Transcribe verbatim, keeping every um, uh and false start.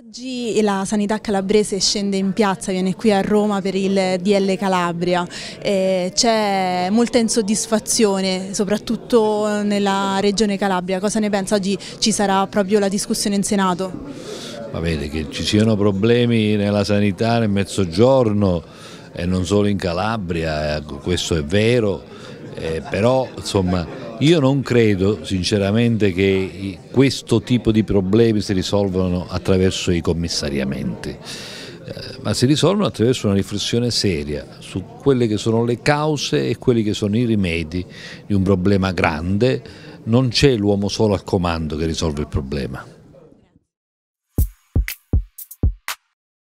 Oggi la sanità calabrese scende in piazza, viene qui a Roma per il D L Calabria, eh, c'è molta insoddisfazione soprattutto nella regione Calabria. Cosa ne pensa? Oggi ci sarà proprio la discussione in Senato? Ma vede, che ci siano problemi nella sanità nel Mezzogiorno e non solo in Calabria, questo è vero, eh, però insomma io non credo sinceramente che questo tipo di problemi si risolvano attraverso i commissariamenti, eh, ma si risolvono attraverso una riflessione seria su quelle che sono le cause e quelli che sono i rimedi di un problema grande. Non c'è l'uomo solo al comando che risolve il problema.